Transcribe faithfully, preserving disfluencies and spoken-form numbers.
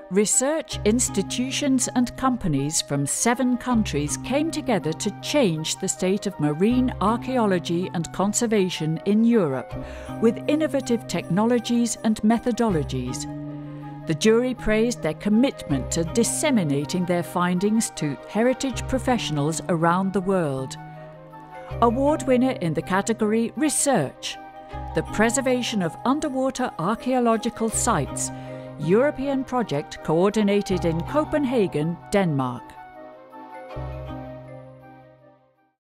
Research institutions and companies from seven countries came together to change the state of marine archaeology and conservation in Europe with innovative technologies and methodologies. The jury praised their commitment to disseminating their findings to heritage professionals around the world. Award winner in the category Research, the Preservation of Underwater Archaeological Sites, European project coordinated in Copenhagen, Denmark.